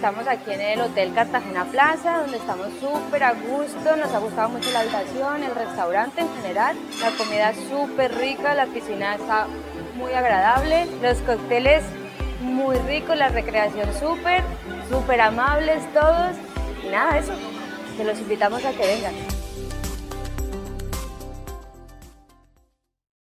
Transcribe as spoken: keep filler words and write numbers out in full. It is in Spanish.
estamos aquí en el Hotel Cartagena Plaza, donde estamos súper a gusto, nos ha gustado mucho la habitación, el restaurante en general, la comida es súper rica, la piscina está muy agradable, los cócteles muy ricos, la recreación súper, súper amables todos, y nada, eso, que los invitamos a que vengan.